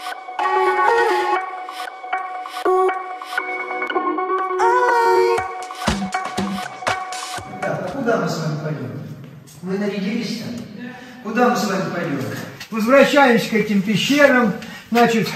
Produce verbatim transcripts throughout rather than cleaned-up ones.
Так, а куда мы с вами пойдем? Вы нарядились-то? Куда мы с вами пойдем? Возвращаемся к этим пещерам. Значит,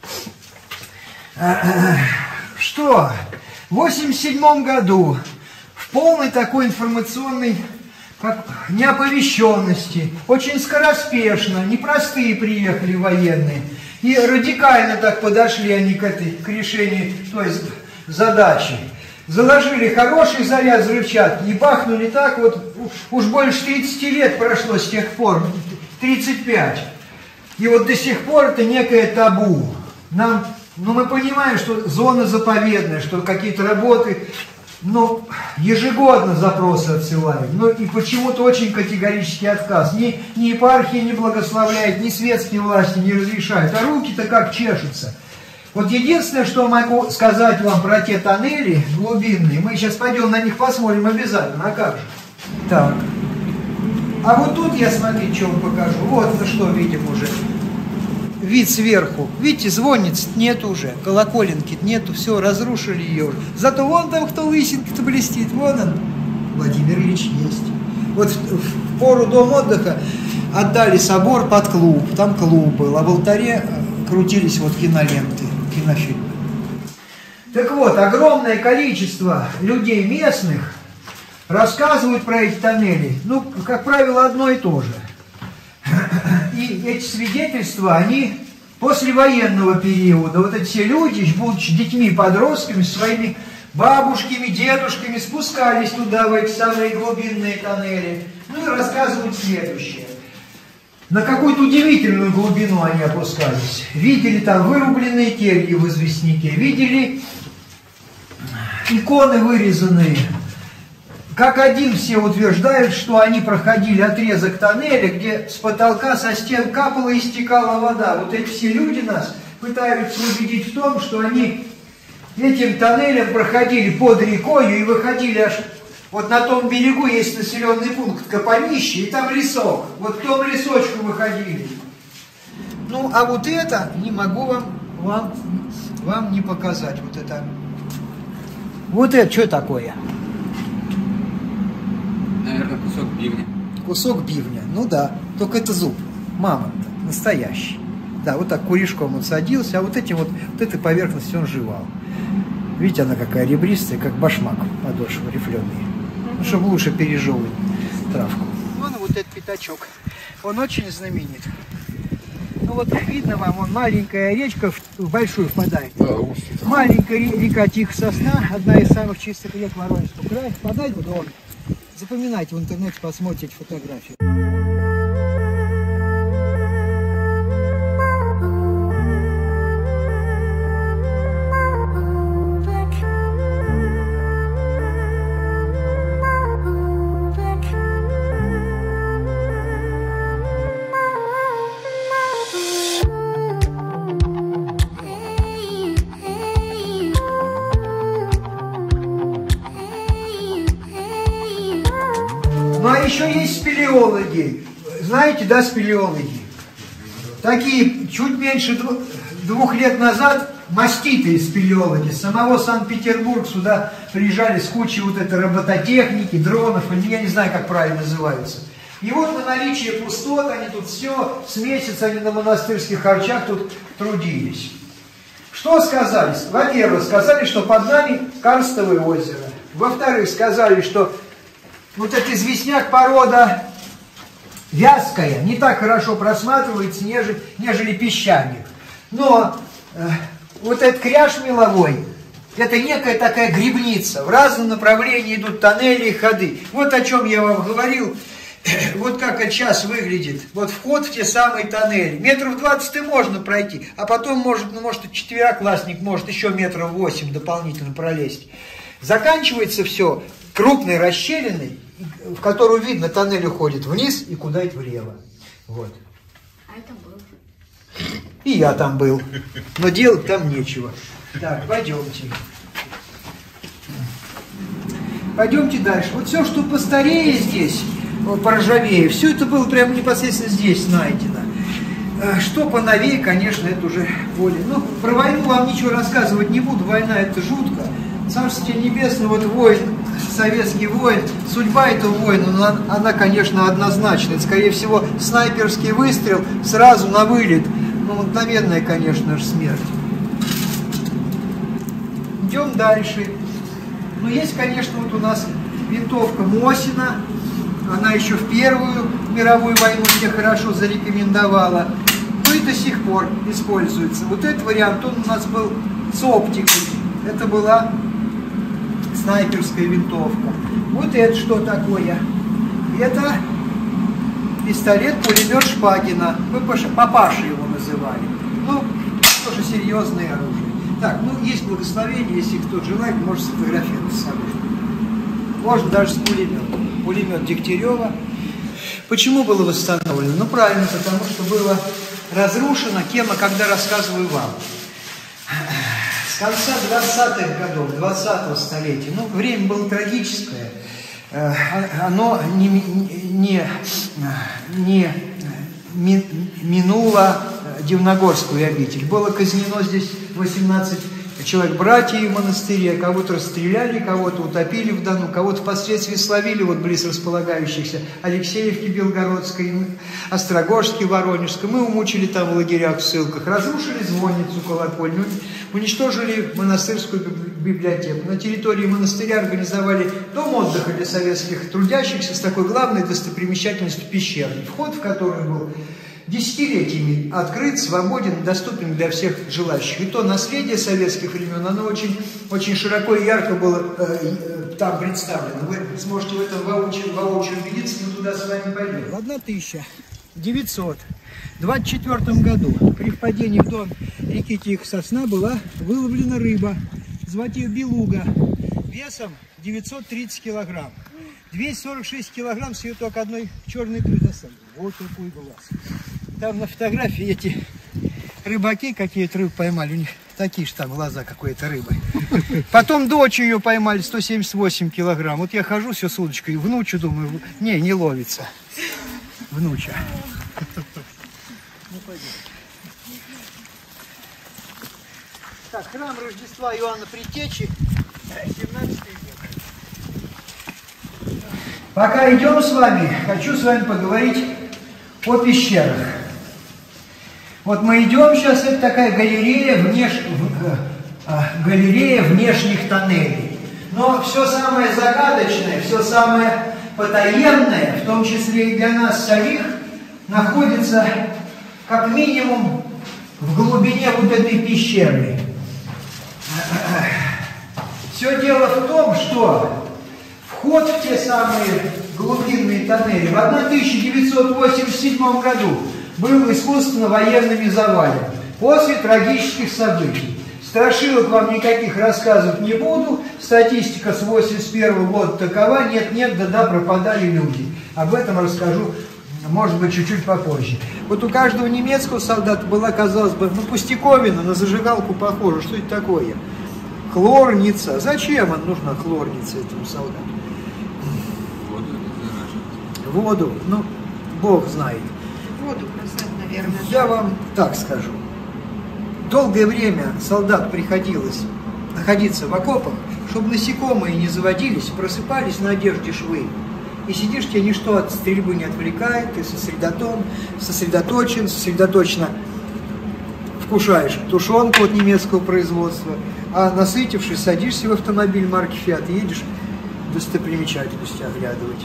что? В восемьдесят седьмом году в полной такой информационной как, неоповещенности, очень скороспешно, непростые приехали военные, и радикально так подошли они к, этой, к решению той задачи. Заложили хороший заряд взрывчатки и бахнули так вот, уж больше тридцати лет прошло с тех пор, тридцать пять. И вот до сих пор это некое табу. Нам, ну мы понимаем, что зона заповедная, что какие-то работы, ну, ежегодно запросы отсылают. Ну и почему-то очень категорический отказ. Ни, ни епархия не благословляет, ни светские власти не разрешают. А руки-то как чешутся. Вот единственное, что могу сказать вам про те тоннели глубинные, мы сейчас пойдем на них посмотрим обязательно, а как же? Так. А вот тут я, смотрите, что вам покажу. Вот на что видим уже. Вид сверху. Видите, звонниц нет уже, колоколенки нету, все, разрушили ее уже. Зато вон там кто лысинка-то блестит, вон он. Владимир Ильич есть. Вот в, в пору дом отдыха отдали собор под клуб, там клуб был, а в алтаре крутились вот киноленты, кинофильмы. Так вот, огромное количество людей местных рассказывают про эти тоннели, ну, как правило, одно и то же. И эти свидетельства, они после военного периода, вот эти все люди, будучи детьми, подростками, своими бабушками, дедушками, спускались туда, в эти самые глубинные тоннели, ну и рассказывают следующее. На какую-то удивительную глубину они опускались. Видели там вырубленные кельи в известняке, видели иконы вырезанные. Как один все утверждают, что они проходили отрезок тоннеля, где с потолка, со стен капала и стекала вода. Вот эти все люди нас пытаются убедить в том, что они этим тоннелем проходили под рекой и выходили аж... Вот на том берегу есть населенный пункт Капонище, и там лесок. Вот в том лесочку выходили. Ну, а вот это не могу вам, вам, вам не показать. Вот это. Вот это что такое? Наверное, кусок бивня. Кусок бивня, ну да, только это зуб, мамонта, настоящий. Да, вот так куришком он садился, а вот этим вот, вот этой поверхностью он жевал. Видите, она какая ребристая, как башмак, подошва рифленый. Ну, чтобы лучше пережевывать травку. Вон вот этот пятачок, он очень знаменит. Ну вот видно вам, он маленькая речка в большую впадает. Маленькая река Тихо-Сосна, одна из самых чистых рек Воронежского края, впадает в Дон. Запоминайте, в интернете посмотрите фотографии. Ну а еще есть спелеологи. Знаете, да, спелеологи? Такие чуть меньше двух лет назад маститые спелеологи. С самого Санкт-Петербурга сюда приезжали с кучей вот этой робототехники, дронов, я не знаю, как правильно называются. И вот на наличие пустот, они тут все, с месяца они на монастырских харчах тут трудились. Что сказали? Во-первых, сказали, что под нами Карстовое озеро. Во-вторых, сказали, что вот этот известняк порода вязкая, не так хорошо просматривается, нежели, нежели песчаник. Но э, вот этот кряж меловой, это некая такая грибница. В разном направлении идут тоннели и ходы. Вот о чем я вам говорил. Вот как это сейчас выглядит. Вот вход в те самые тоннели. Метров двадцать и можно пройти. А потом, может, ну, может, четвероклассник может еще метров восемь дополнительно пролезть. Заканчивается все крупной расщелиной, в которую видно, тоннель уходит вниз и куда-то влево. Вот. А это был. И я там был. Но делать там нечего. Так, пойдемте. Пойдемте дальше. Вот все, что постарее здесь, поржавее, все это было прямо непосредственно здесь найдено. Что поновее, конечно, это уже более... Ну, про войну вам ничего рассказывать не буду, война это жутко. Царствие небесное, вот воин, советский воин, судьба этого воина, она, она, конечно, однозначная. Скорее всего, снайперский выстрел сразу на вылет. Ну, мгновенная, конечно же, смерть. Идем дальше. Ну, есть, конечно, вот у нас винтовка Мосина. Она еще в Первую мировую войну мне хорошо зарекомендовала. Ну и до сих пор используется. Вот этот вариант, он у нас был с оптикой. Это была снайперская винтовка. Вот это что такое? Это пистолет-пулемет Шпагина. Мы папаши его называли. Ну, тоже серьезное оружие. Так, ну есть благословение, если кто желает, может сфотографировать с оружием. Можно даже с пулеметом. Пулемет Дегтярева. Почему было восстановлено? Ну, правильно, потому что было разрушено кем, а когда рассказываю вам. С конца двадцатых годов, двадцатого столетия, ну, время было трагическое, оно не, не, не, не минуло Дивногорскую обитель. Было казнено здесь восемнадцать человек братьев в монастыре, кого-то расстреляли, кого-то утопили в Дону, кого-то впоследствии словили вот близ располагающихся Алексеевки Белгородской, Острогожской, Воронежской. Мы умучили там в лагерях, в ссылках, разрушили звонницу, колокольню, уничтожили монастырскую библиотеку. На территории монастыря организовали дом отдыха для советских трудящихся с такой главной достопримечательностью пещерой, вход в который был десятилетиями открыт, свободен, доступен для всех желающих. И то наследие советских времен, оно очень, очень широко и ярко было э, э, там представлено. Вы сможете в этом воочию, воочию убедиться, мы туда с вами пойдем. В тысяча девятьсот двадцать четвёртом году при впадении в Дон реки Тихая Сосна была выловлена рыба, звать ее белуга, весом девятьсот тридцать килограмм. двести сорок шесть килограмм с ее только одной черной крыльцой. Вот такой глаз. Там на фотографии эти рыбаки какие-то рыбы поймали. У них такие же там глаза какой-то рыбы. Потом дочь ее поймали, сто семьдесят восемь килограмм. Вот я хожу все с удочкой, внучу, думаю, не, не ловится. Внуча. Ну, пойдем. Так, храм Рождества Иоанна Предтечи, семнадцатый век. Пока идем с вами, хочу с вами поговорить о пещерах. Вот мы идем сейчас, это такая галерея, внеш... галерея внешних тоннелей. Но все самое загадочное, все самое потаенное, в том числе и для нас самих, находится как минимум в глубине вот этой пещеры. Все дело в том, что вход в те самые глубинные тоннели в тысяча девятьсот восемьдесят седьмом году был искусственно военными завален после трагических событий. Страшилок вам никаких рассказывать не буду. Статистика с восемьдесят первого года такова. Нет-нет, да-да, пропадали люди. Об этом расскажу, может быть, чуть-чуть попозже. Вот у каждого немецкого солдата была, казалось бы, ну, пустяковина, на зажигалку похожа. Что это такое? Хлорница. Зачем она нужна, хлорница, этому солдату? Воду, ну, Бог знает. Воду бросать, наверное. Я вам так скажу. Долгое время солдат приходилось находиться в окопах, чтобы насекомые не заводились, просыпались на одежде швы. И сидишь, тебя ничто от стрельбы не отвлекает, ты сосредоточен, сосредоточен, сосредоточенно вкушаешь тушенку от немецкого производства, а насытившись, садишься в автомобиль марки Фиат и едешь достопримечательности оглядывать.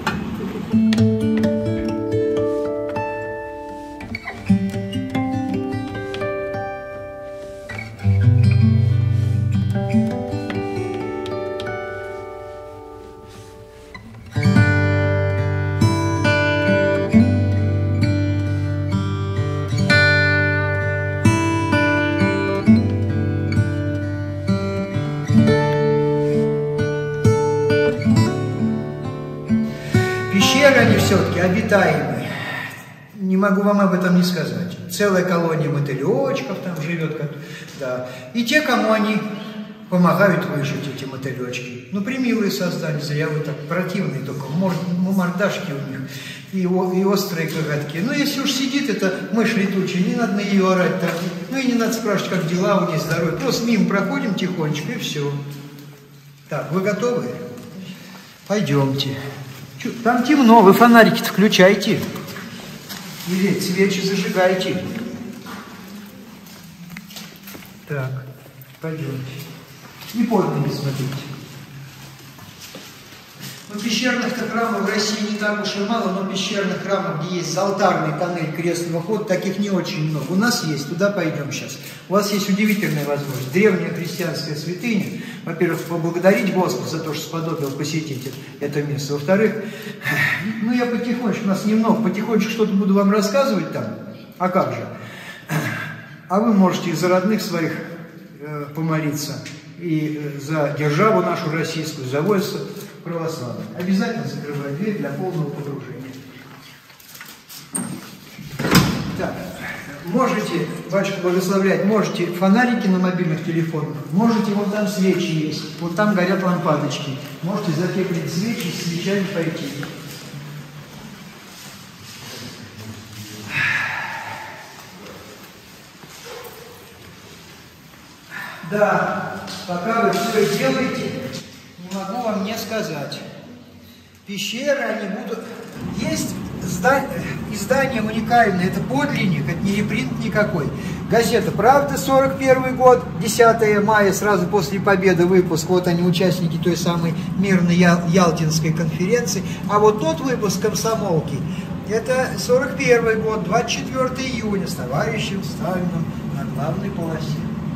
Они все-таки обитаемые. Не могу вам об этом не сказать. Целая колония мотылечков там живет. Да. И те, кому они помогают выжить, эти мотылечки. Ну, примилые создания, зря вы так противные, только мордашки у них и, о, и острые коготки. Ну, если уж сидит эта мышь летучая, не надо на нее орать так. Ну, и не надо спрашивать, как дела у нее, здоровье. Просто мимо проходим тихонечко, и все. Так, вы готовы? Пойдемте. Чё, там темно, вы фонарики-то включайте. Или свечи зажигайте. Так, пойдемте. Не под ноги смотрите. Ну, пещерных-то храмов в России не так уж и мало, но пещерных храмов, где есть алтарный тоннель крестного хода, таких не очень много. У нас есть, туда пойдем сейчас. У вас есть удивительная возможность. Древняя христианская святыня. Во-первых, поблагодарить Господа за то, что сподобил посетить это место. Во-вторых, ну я потихонечку, у нас немного, потихонечку что-то буду вам рассказывать там. А как же? А вы можете и за родных своих э, помолиться, и э, за державу нашу российскую, за войско православных. Обязательно закрывай дверь для полного погружения. Так, можете, батюшка благословляет, можете фонарики на мобильных телефонах, можете, вот там свечи есть, вот там горят лампадочки. Можете запеклить свечи, с свечами пойти. Да, пока вы все делаете, не могу вам не сказать. Пещеры, они будут... Есть издание, издание уникальное, это подлинник, это не репринт никакой. Газета «Правда», сорок первый год, десятое мая, сразу после Победы выпуск. Вот они, участники той самой мирной Ялтинской конференции. А вот тот выпуск «Комсомолки», это сорок первый год, двадцать четвёртого июня, с товарищем Сталиным на главной полосе.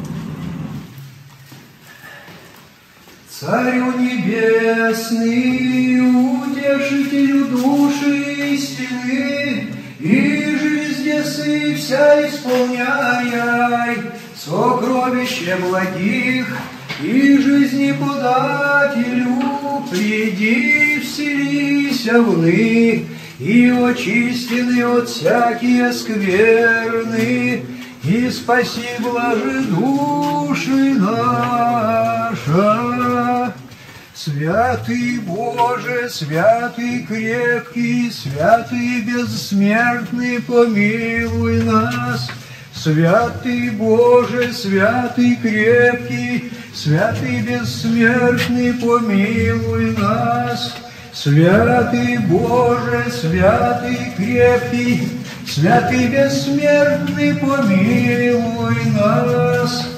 Царю небесный, утешителю души истины, и же везде сы вся исполняй, сокровище благих, и жизни подателю, приди, вселися вны, и очистены от всякие скверны, и спаси, блажи души наша. Святый Боже, святый крепкий, святый бессмертный, помилуй нас. Святый Боже, святый крепкий, святый бессмертный, помилуй нас. Святый Боже, святый крепкий, святый бессмертный, помилуй нас.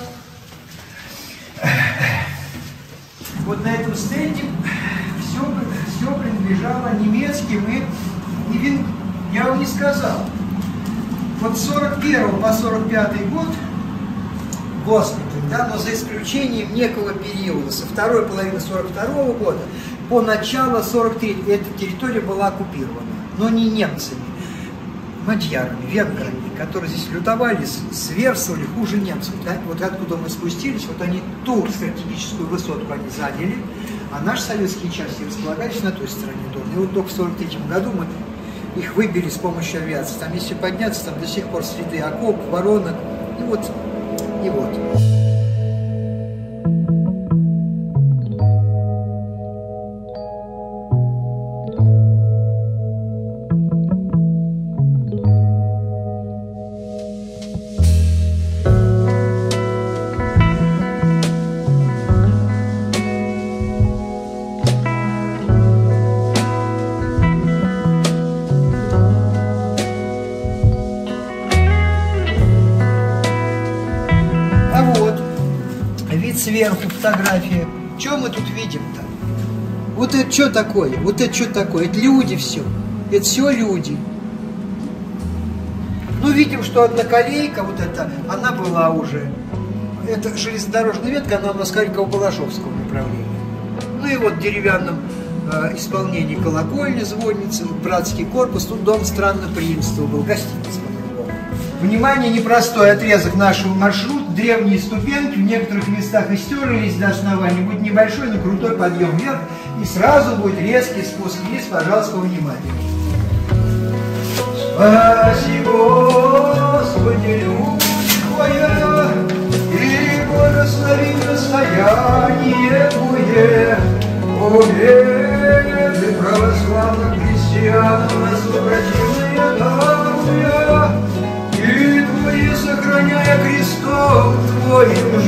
Вот на этом стенде все, все принадлежало немецким, и, и вин, я вам не сказал. Вот с сорок первого по сорок пятый год госпиталь, да, но за исключением некого периода, со второй половины сорок второго года по начало сорок третьего, эта территория была оккупирована, но не немцами, мадьярами, венграми, которые здесь лютовали, сверстывали хуже немцев. Да? Вот откуда мы спустились, вот они ту стратегическую высотку они заняли, а наши советские части располагались на той стороне дома. И вот только в сорок третьем году мы их выбили с помощью авиации. Там, если подняться, там до сих пор следы окоп, воронок, и вот, и вот. Сверху фотография. Что мы тут видим-то? Вот это что такое? Вот это что такое? Это люди все. Это все люди. Ну, видим, что одна колейка, вот эта, она была уже. Это железнодорожная ветка, она у нас Харьково-Балашовского направления. Ну и вот в деревянном э, исполнении колокольня, звонница, братский корпус. Тут дом странноприимства был, гостиница. Внимание, непростой отрезок нашего маршрута, древние ступеньки, в некоторых местах истерлись до основания, будет небольшой, но крутой подъем вверх, и сразу будет резкий спуск вниз, пожалуйста, внимание. Спаси, Господи, любовь Твоя, и благослови настояние Твое, о вере православных христиан, сопротивление даруя, и Твое сохраняя крестом Твоим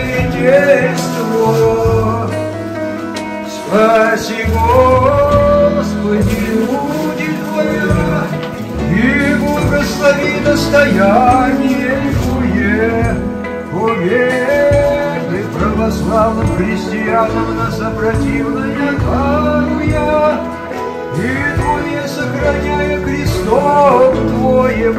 жительство. Спаси, Господи, люди Твоя, и благослови достояние Твое, победы православным христианам на сопротивление даруя, и Твое сохраняя крестом Твоим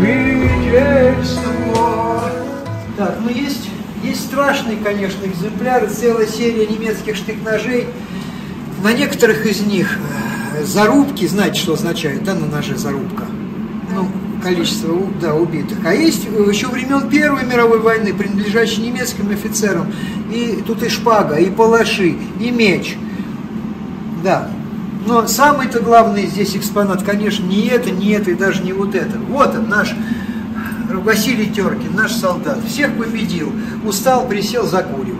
жительство. Так, ну есть, есть страшные, конечно, экземпляры, целая серия немецких штык-ножей. На некоторых из них зарубки, знаете, что означает, да, на ноже зарубка? Ну, количество, да, убитых. А есть еще времен Первой мировой войны, принадлежащие немецким офицерам. И тут и шпага, и палаши, и меч. Да. Но самый-то главный здесь экспонат, конечно, не это, не это и даже не вот это. Вот он, наш Василий Теркин, наш солдат. Всех победил. Устал, присел, закуривает.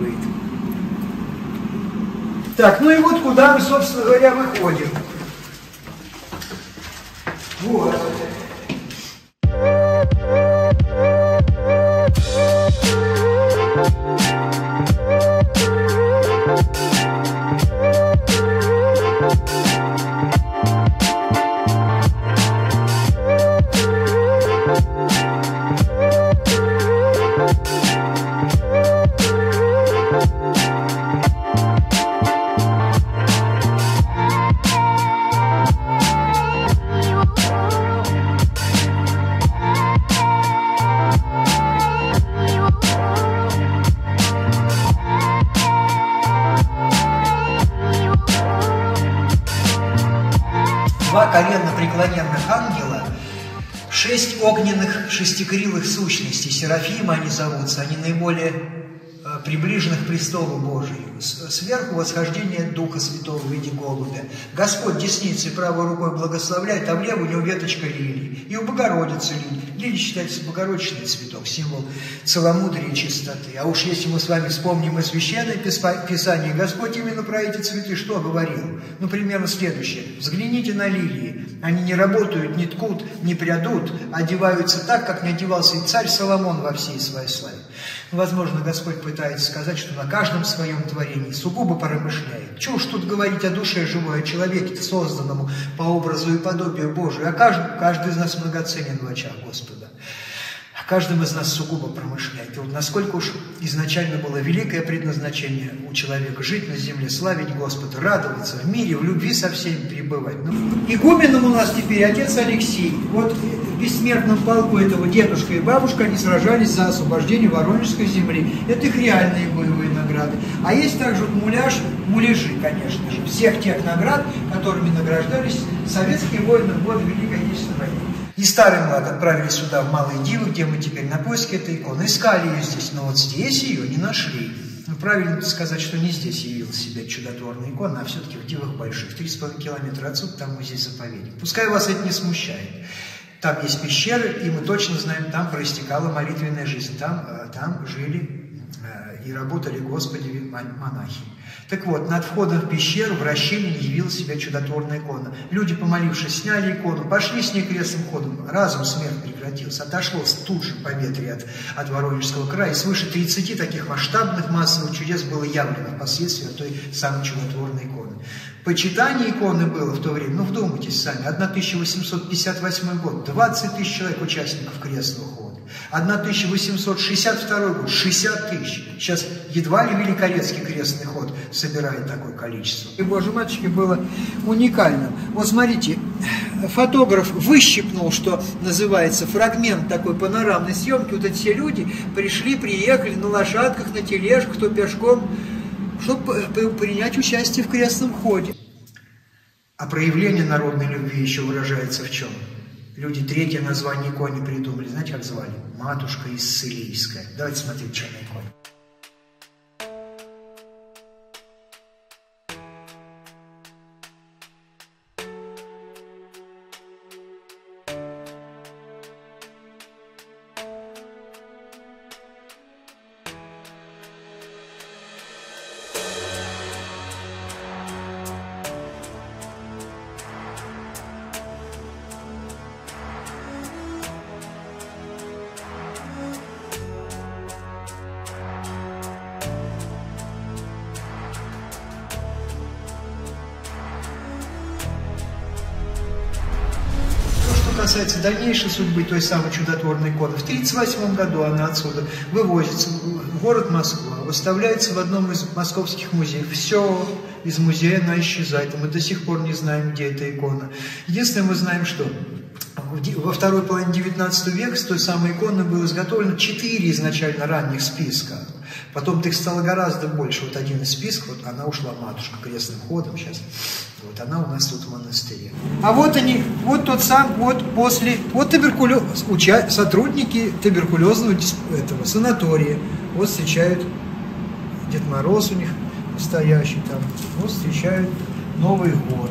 Так, ну и вот куда мы, собственно говоря, выходим. Вот. Два коленно-преклоненных ангела, шесть огненных шестикрылых сущностей, серафимы они зовутся, они наиболее э, приближены к престолу Божию. Сверху восхождение Духа Святого в виде голубя. Господь десницей правой рукой благословляет, а влево у него веточка лилии. И у Богородицы лилии. Лилия считается богородичный цветок, символ целомудрия и чистоты. А уж если мы с вами вспомним и Священное Писание, Господь именно про эти цветы что говорил? Ну, примерно следующее. Взгляните на лилии. Они не работают, не ткут, не прядут, одеваются так, как не одевался и царь Соломон во всей своей славе. Возможно, Господь пытается сказать, что на каждом своем творении сугубо промышляет. Чего уж тут говорить о душе живой, о человеке, созданному по образу и подобию Божию. А каждый, каждый из нас многоценен в очах Господа. А каждым из нас сугубо промышляет. И вот насколько уж изначально было великое предназначение у человека жить на земле, славить Господа, радоваться, в мире, в любви со всеми пребывать. Ну, игуменом у нас теперь отец Алексей. Вот в бессмертном полку этого дедушка и бабушка, они сражались за освобождение Воронежской земли. Это их реальные боевые награды. А есть также вот муляж, муляжи, конечно же, всех тех наград, которыми награждались советские воины в годы Великой Отечественной войны. И старый млад отправили сюда, в Малые Дивы, где мы теперь на поиске этой иконы. Искали ее здесь, но вот здесь ее не нашли. Ну, правильно сказать, что не здесь явила себя чудотворная икона, а все-таки в Дивах больших. Три с половиной километра отсюда, там мы здесь заповедник. Пускай вас это не смущает. Там есть пещеры, и мы точно знаем, там проистекала молитвенная жизнь. Там, там жили и работали Господи монахи. Так вот, над входом в пещеру в расщелине явила себя чудотворная икона. Люди, помолившись, сняли икону, пошли с ней крестным ходом. Разом смерть прекратился. Отошло тут же по ветре от, от Воронежского края. И свыше тридцати таких масштабных массовых чудес было явлено впоследствии от той самой чудотворной иконы. Почитание иконы было в то время, ну вдумайтесь сами, тысяча восемьсот пятьдесят восьмой год, двадцать тысяч человек участников крестного хода. тысяча восемьсот шестьдесят второй год, шестьдесят тысяч. Сейчас едва ли Великорецкий крестный ход собирает такое количество. И, боже мальчики, было уникальным. Вот смотрите, фотограф выщипнул, что называется, фрагмент такой панорамной съемки. Вот эти все люди пришли, приехали на лошадках, на тележках, кто пешком, чтобы принять участие в крестном ходе. А проявление народной любви еще выражается в чем? Люди третье название иконы придумали. Знаете, как звали? Матушка Исцелийская. Давайте смотреть, что на иконе. касается дальнейшей судьбы той самой чудотворной иконы, в тысяча девятьсот тридцать восьмом году она отсюда вывозится в город Москва, выставляется в одном из московских музеев. Все, из музея она исчезает, и мы до сих пор не знаем, где эта икона. Единственное, мы знаем, что во второй половине девятнадцатого века с той самой иконы было изготовлено четыре изначально ранних списка. Потом их стало гораздо больше. Вот один из списков, вот она ушла, матушка, крестным ходом сейчас. Вот она у нас тут в монастыре. А вот они, вот тот сам, вот после, вот туберкулез, уча, сотрудники туберкулезного этого санатория. Вот встречают Дед Мороз у них настоящий там. Вот встречают Новый год.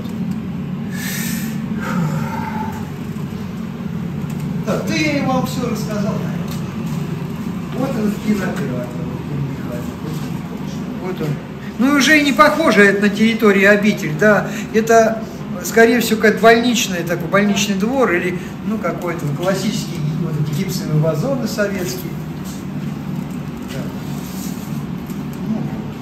Да, ты я вам все рассказал. Вот он в кинотеатре. Вот он. Ну уже и не похоже это на территорию обитель, да. Это, скорее всего, как больничный, такой больничный двор или, ну, какой-то классический вот, гипсовые вазоны советские. Да. Ну,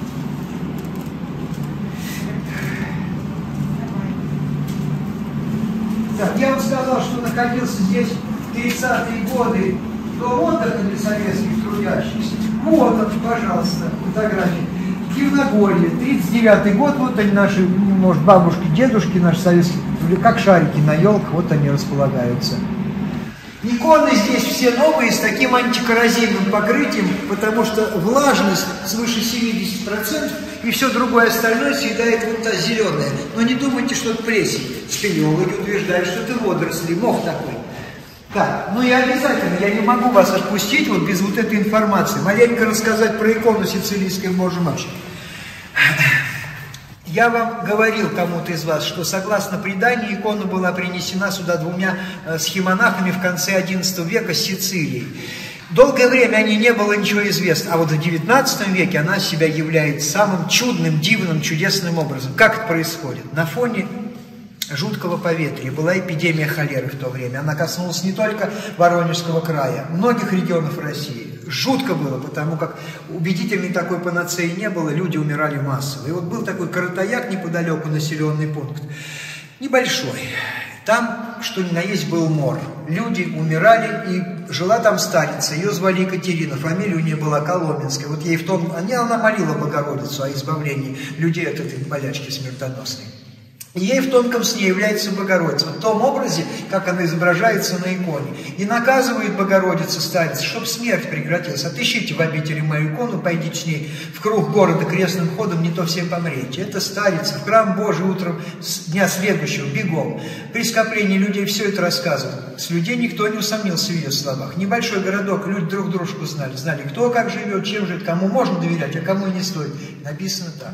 так, я вам сказал, что находился здесь в тридцатые годы дом отдыха для советских трудящихся. Вот он, пожалуйста, фотографии. Дивногорье, тридцать девятый год, вот они наши, может, бабушки, дедушки наши советские, как шарики на елках, вот они располагаются. Иконы здесь все новые, с таким антикоррозийным покрытием, потому что влажность свыше семидесяти процентов и все другое остальное съедает вот та зеленая. Но не думайте, что это плесень. Спелеологи утверждают, что это водоросли, мох такой. Так, ну и обязательно, я не могу вас отпустить вот без вот этой информации. Маленько рассказать про икону сицилийской Божьей Матери. Я вам говорил кому-то из вас, что согласно преданию икона была принесена сюда двумя схимонахами в конце одиннадцатого века с Сицилии. Долгое время о ней не было ничего известно, а вот в девятнадцатом веке она себя являет самым чудным, дивным, чудесным образом. Как это происходит? На фоне жуткого поветрия была эпидемия холеры в то время. Она коснулась не только Воронежского края, многих регионов России. Жутко было, потому как убедительной такой панацеи не было, люди умирали массово. И вот был такой Каратаяк неподалеку, населенный пункт, небольшой. Там, что ни на есть, был мор. Люди умирали, и жила там старица, ее звали Екатерина, фамилия у нее была Коломенская. Вот ей в том, она молила Богородицу о избавлении людей от этой болячки смертоносной. И ей в тонком сне является Богородица, в том образе, как она изображается на иконе. И наказывает Богородица старица, чтобы смерть прекратилась. Отыщите в обители мою икону, пойдите с ней в круг города крестным ходом, не то все помрете. Это старица в храм Божий утром с дня следующего, бегом. При скоплении людей все это рассказывают. С людей никто не усомнился в ее словах. Небольшой городок, люди друг дружку знали. Знали, кто как живет, чем живет, кому можно доверять, а кому не стоит. Написано так.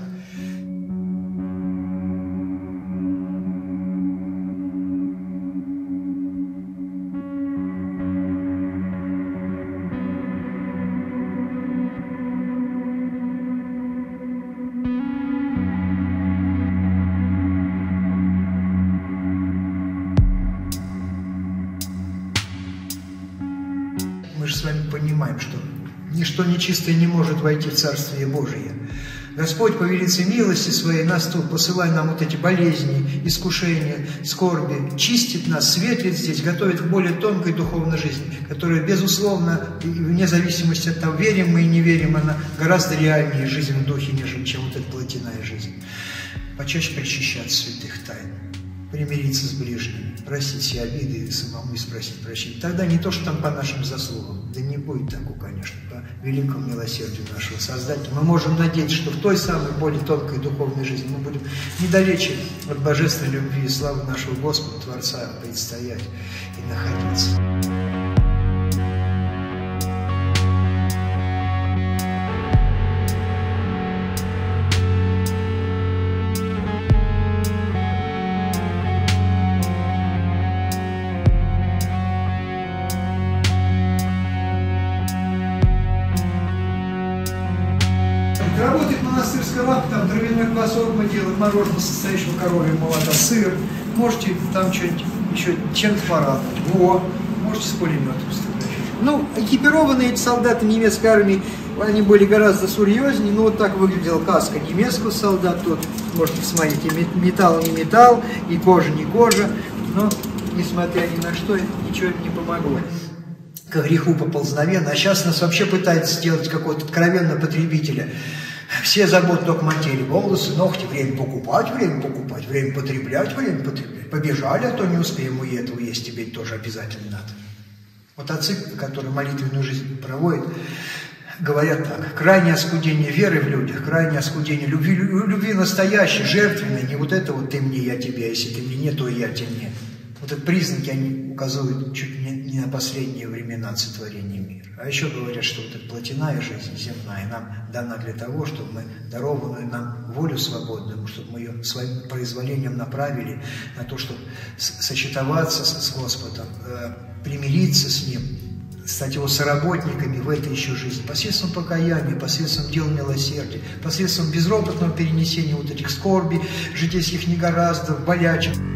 Мы же с вами понимаем, что ничто нечистое не может войти в Царствие Божие. Господь по велице милости своей нас тут, посылая нам вот эти болезни, искушения, скорби, чистит нас, светлит здесь, готовит к более тонкой духовной жизни, которая, безусловно, вне зависимости от того, верим мы и не верим, она гораздо реальнее жизнь в духе, нежели чем вот эта плотяная жизнь. Почаще причащаться святых тайн, примириться с ближними, простить все обиды и самому спросить прощения. Тогда не то, что там по нашим заслугам, да не будет такого, конечно, по великому милосердию нашего Создателя. Мы можем надеяться, что в той самой более тонкой духовной жизни мы будем недалече от божественной любви и славы нашего Господа, Творца, предстоять и находиться. Работает монастырская лавка, там травяной квасок мы делаем, мороженое, состоящего коровьего молока, сыр. Можете там что-нибудь еще чем-то порадовать. Во, можете с пулеметом сфотографировать. Ну, экипированные эти солдаты немецкой армии, они были гораздо серьезнее. Ну, вот так выглядела каска немецкого солдата. Тут, можете посмотреть, и металл не металл, и кожа не кожа. Но несмотря ни на что, ничего им не помогло. К греху поползновенно. А сейчас нас вообще пытаются сделать какого-то откровенного потребителя. Все заботы только о теле, волосы, ногти, время покупать, время покупать, время потреблять, время потреблять. Побежали, а то не успеем, и этого есть тебе тоже обязательно надо. Вот отцы, которые молитвенную жизнь проводят, говорят так: крайнее оскудение веры в людях, крайнее оскудение любви, любви настоящей, жертвенной, не вот это вот ты мне, я тебе, а если ты мне не, то и я тебе не. Вот эти признаки, они указывают чуть не, не на последние времена сотворения мира. А еще говорят, что вот эта плотяная жизнь земная нам дана для того, чтобы мы дарованную нам волю свободную, чтобы мы ее своим произволением направили на то, чтобы сочетоваться с, с Господом, э, примириться с Ним, стать Его соработниками в этой еще жизни, посредством покаяния, посредством дел милосердия, посредством безропотного перенесения вот этих скорби, житейских негораздов, болячек.